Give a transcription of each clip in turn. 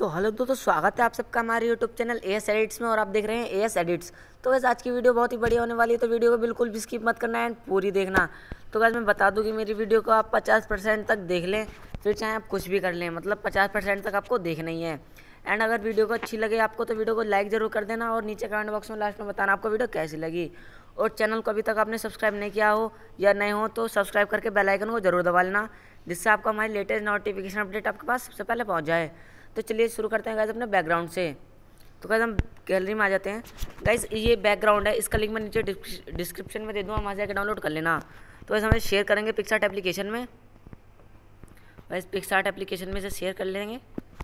तो हेलो दोस्तों, स्वागत है आप सबका हमारे यूट्यूब चैनल एएस एडिट्स में। और आप देख रहे हैं एएस एडिट्स। तो वैसे आज की वीडियो बहुत ही बढ़िया होने वाली है, तो वीडियो को बिल्कुल भी स्किप मत करना है, पूरी देखना। तो वैसे मैं बता दूं कि मेरी वीडियो को आप 50% तक देख लें, फिर चाहे आप कुछ भी कर लें, मतलब 50% तक आपको देखना ही है। एंड अगर वीडियो को अच्छी लगे आपको तो वीडियो को लाइक ज़रूर कर देना, और नीचे कमेंट बॉक्स में लास्ट में बताना आपको वीडियो कैसी लगी। और चैनल को अभी तक आपने सब्सक्राइब नहीं किया हो या नहीं हो तो सब्सक्राइब करके बेल आइकन को जरूर दबा लेना, जिससे आपको हमारी लेटेस्ट नोटिफिकेशन अपडेट आपके पास सबसे पहले पहुंच जाए। तो चलिए शुरू करते हैं गाइस अपने बैकग्राउंड से। तो गाइस हम गैलरी में आ जाते हैं। गाइस ये बैकग्राउंड है, इसका लिंक मैं नीचे डिस्क्रिप्शन में दे दूँगा, वहाँ से आकर डाउनलोड कर लेना। तो वैसे हमें शेयर करेंगे पिक्सआर्ट एप्लीकेशन में। वैसे पिक्सआर्ट एप्लीकेशन में से शेयर कर लेंगे।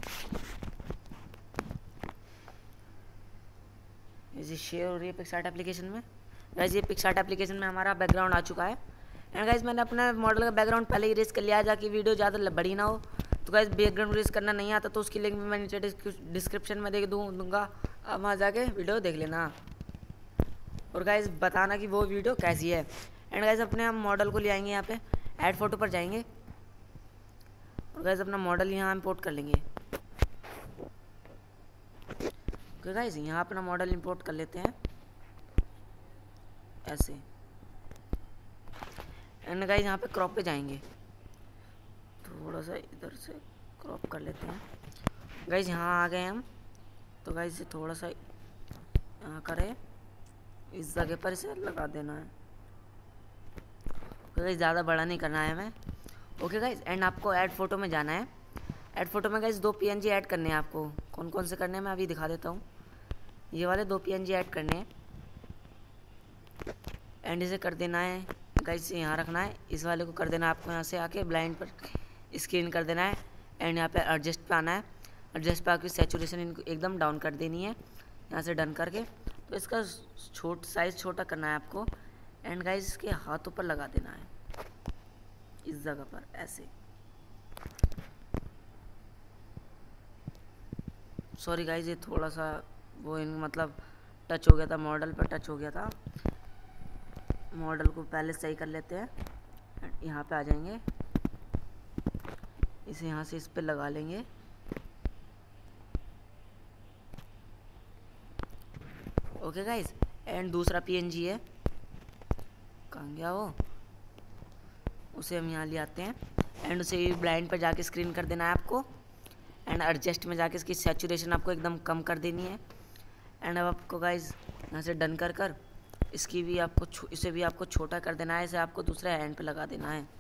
ये शेयर हो रही है पिक्सआर्ट एप्लीकेशन में। गाइस ये पिक्सआर्ट एप्लीकेशन में हमारा बैकग्राउंड आ चुका है। एंड गाइस मैंने अपने मॉडल का बैकग्राउंड पहले ही इरेज कर लिया है, ताकि वीडियो ज़्यादा बड़ी ना हो। तो गाइस बैकग्राउंड इरेज करना नहीं आता तो उसकी लिंक मैं नीचे डिस्क्रिप्शन में दे दूँगा, आप वहाँ जाके वीडियो देख लेना। और गाइस बताना कि वो वीडियो कैसी है। एंड गाइस अपने हम मॉडल को ले आएंगे, यहाँ पे ऐड फोटो पर जाएंगे और गाइस अपना मॉडल यहाँ इंपोर्ट कर लेंगे। ओके गाइस यहाँ अपना मॉडल इंपोर्ट कर लेते हैं ऐसे। एंड गाइस यहाँ पे क्रॉप पे जाएंगे, थोड़ा सा इधर से क्रॉप कर लेते हैं। गाइस यहाँ आ गए हम, तो गाइस इसे थोड़ा सा यहाँ करें, इस जगह पर इसे लगा देना है। गाइस ज़्यादा बड़ा नहीं करना है हमें। ओके गाइस एंड आपको ऐड फोटो में जाना है। ऐड फोटो में गाइस 2 PNG ऐड करने हैं आपको। कौन कौन से करने हैं मैं अभी दिखा देता हूँ। ये वाले 2 PNG ऐड करने हैं एंड इसे कर देना है गाइस, यहाँ रखना है। इस वाले को कर देना है आपको, यहाँ से आके ब्लाइंड पर स्क्रीन कर देना है। एंड यहाँ पे एडजस्ट पे आना है। एडजस्ट पे आके सैचुरेशन इनको एकदम डाउन कर देनी है, यहाँ से डन करके। तो इसका साइज़ छोटा करना है आपको। एंड गाइस इसके हाथों पर लगा देना है, इस जगह पर ऐसे। सॉरी गाइस ये थोड़ा सा वो मतलब टच हो गया था, मॉडल पर टच हो गया था। मॉडल को पहले सही कर लेते हैं। यहाँ पे आ जाएंगे, इसे यहाँ से इस पे लगा लेंगे। ओके गाइस एंड दूसरा PNG है, कहाँ गया वो, उसे हम यहाँ ले आते हैं। एंड उसे ब्लाइंड पर जाके स्क्रीन कर देना है आपको। एंड एडजस्ट में जाके इसकी सैचुरेशन आपको एकदम कम कर देनी है। एंड अब आपको गाइस यहाँ से डन कर इसकी भी आपको इसे भी आपको छोटा कर देना है। इसे आपको दूसरे हैंड पे लगा देना है,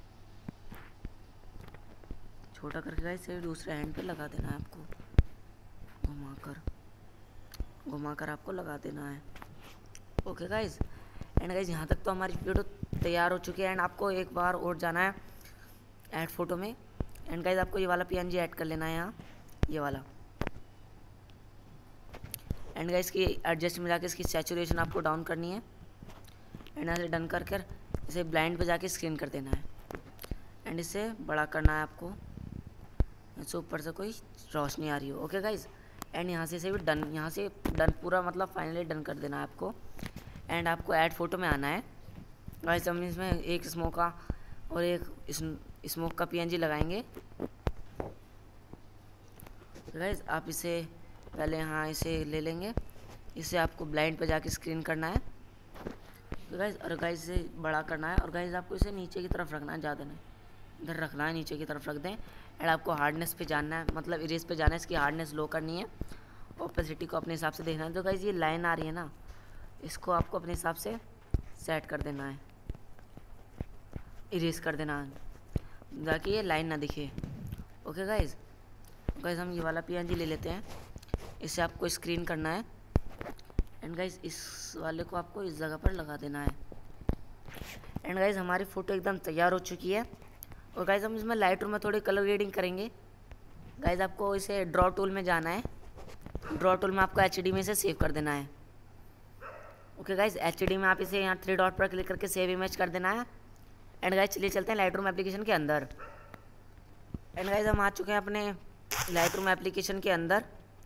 छोटा करके गाइस इसे दूसरे हैंड पे लगा देना है आपको, घुमाकर आपको लगा देना है। ओके गाइस एंड गाइस यहाँ तक तो हमारी वीडियो तैयार हो चुकी है। एंड आपको एक बार और जाना है ऐड फोटो में। एंड गाइस आपको ये वाला PNG ऐड कर लेना है यहाँ, ये वाला। एंड गाइस की एडजस्ट में जाके इसकी सैचुरेशन आपको डाउन करनी है। एंड यहाँ से डन कर इसे ब्लाइंड पे जाके स्क्रीन कर देना है। एंड इसे बड़ा करना है आपको, इससे ऊपर से कोई रोशनी आ रही हो। ओके गाइस एंड यहाँ से इसे भी डन, यहाँ से डन पूरा मतलब फाइनली डन कर देना है आपको। एंड आपको ऐड फोटो में आना है गाइस। हम इसमें एक स्मोक का और एक स्मोक का PNG लगाएंगे। गाइस आप इसे पहले यहाँ इसे ले लेंगे, इसे आपको ब्लाइंड पे जाके स्क्रीन करना है। तो गाइस और गाइस इसे बड़ा करना है। और गाइस आपको इसे नीचे की तरफ रखना है, ज़्यादा नहीं, इधर रखना है, नीचे की तरफ रख दें। एंड आपको हार्डनेस पे जानना है, मतलब इरेज पे जाना है, इसकी हार्डनेस लो करनी है। ओपेसिटी को अपने हिसाब से देखना है। तो गाइस ये लाइन आ रही है ना, इसको आपको अपने हिसाब से सेट कर देना है, इरेज कर देना है, ताकि ये लाइन ना दिखे। ओके गाइस हम ये वाला PNG ले लेते हैं, इसे आपको स्क्रीन करना है। एंड गाइस इस वाले को आपको इस जगह पर लगा देना है। एंड गाइस हमारी फ़ोटो एकदम तैयार हो चुकी है। और गाइस हम इसमें लाइट रूम में थोड़ी कलर ग्रेडिंग करेंगे। गाइस आपको इसे ड्रॉ टूल में जाना है। ड्रॉ टूल में आपको HD में इसे सेव कर देना है। ओके गाइस HD में आप इसे यहाँ 3 डॉट पर क्लिक करके सेव इमेज कर देना है। एंड गाइस चलिए चलते हैं लाइट रूम एप्लीकेशन के अंदर। एंड गाइस हम आ चुके हैं अपने लाइट रूम एप्लीकेशन के अंदर।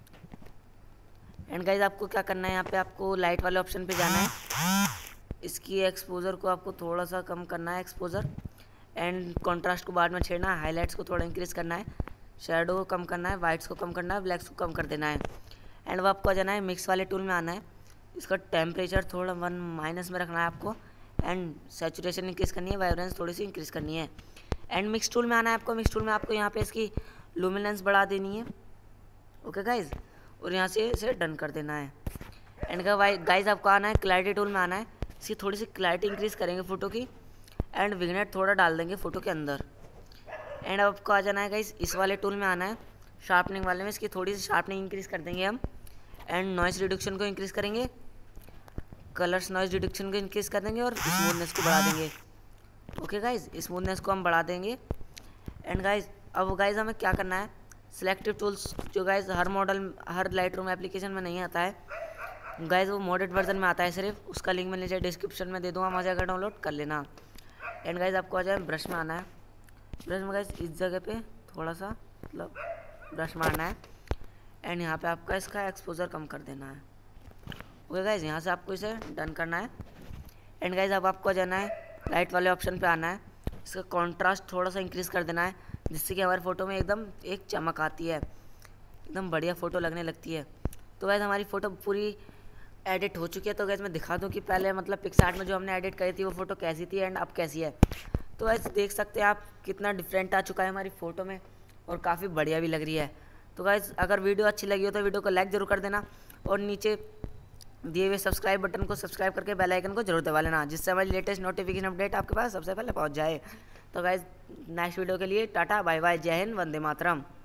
एंड गाइस आपको क्या करना है, यहाँ पे आपको लाइट वाले ऑप्शन पे जाना है। इसकी एक्सपोजर को आपको थोड़ा सा कम करना है, एक्सपोजर। एंड कॉन्ट्रास्ट को बाद में छेड़ना है, हाईलाइट्स को थोड़ा इंक्रीज़ करना है। शेडो को कम करना है, वाइट्स को कम करना है, ब्लैक्स को कम कर देना है। एंड वो आपको आ जाना है मिक्स वाले टूल में आना है। इसका टेम्परेचर थोड़ा 1- में रखना है आपको। एंड सैचुरेशन इंक्रीज़ करनी है, वाइब्रेंस थोड़ी सी इंक्रीज़ करनी है। एंड मिक्स टूल में आना है आपको। मिक्स टूल में आपको यहाँ पे इसकी लुमिनेंस बढ़ा देनी है। ओके गाइज, और यहाँ से इसे डन कर देना है। एंड गाइज आपको आना है क्लैरिटी टूल में आना है। इसकी थोड़ी सी क्लैरिटी इंक्रीज़ करेंगे फ़ोटो की। एंड विग्नेट थोड़ा डाल देंगे फ़ोटो के अंदर। एंड आपको आ जाना है गाइज इस वाले टूल में आना है, शार्पनिंग वाले में। इसकी थोड़ी सी शार्पनिंग इंक्रीज़ कर देंगे हम। एंड नॉइस रिडक्शन को इंक्रीज़ करेंगे, कलर्स नॉइस रिडक्शन को इंक्रीज़ कर देंगे और स्मूथनेस को बढ़ा देंगे। ओके गाइज, स्मूथनेस को हम बढ़ा देंगे। एंड गाइज अब गाइज हमें क्या करना है, सिलेक्टिव टूल्स जो गाइज हर मॉडल हर लाइटरूम एप्लीकेशन में नहीं आता है गाइज, वो मॉडेड वर्जन में आता है सिर्फ। उसका लिंक मैं नीचे डिस्क्रिप्शन में दे दूँगा, वहाँ जाकर डाउनलोड कर लेना। एंड गाइज आपको आ जाए ब्रश में आना है। ब्रश में गाइज इस जगह पे थोड़ा सा मतलब ब्रश मारना है। एंड यहाँ पे आपका इसका एक्सपोजर कम कर देना है। ओके गाइज, यहाँ से आपको इसे डन करना है। एंड गाइज अब आपको जाना है लाइट वाले ऑप्शन पे आना है। इसका कॉन्ट्रास्ट थोड़ा सा इंक्रीज़ कर देना है, जिससे कि हमारे फ़ोटो में एकदम एक चमक आती है, एकदम बढ़िया फ़ोटो लगने लगती है। तो गाइज हमारी फ़ोटो पूरी एडिट हो चुकी है। तो गाइज मैं दिखा दूँ कि पहले मतलब पिक्सआर्ट में जो हमने एडिट करी थी वो फ़ोटो कैसी थी एंड अब कैसी है। तो गाइज देख सकते हैं आप कितना डिफरेंट आ चुका है हमारी फ़ोटो में, और काफ़ी बढ़िया भी लग रही है। तो गाइज अगर वीडियो अच्छी लगी हो तो वीडियो को लाइक ज़रूर कर देना, और नीचे दिए हुए सब्सक्राइब बटन को सब्सक्राइब करके बेल आइकन को जरूर दबा लेना, जिससे हमारी लेटेस्ट नोटिफिकेशन अपडेट आपके पास सबसे पहले पहुंच जाए। तो गाइज नेक्स्ट वीडियो के लिए टाटा बाय बाय, जय हिंद, वंदे मातरम।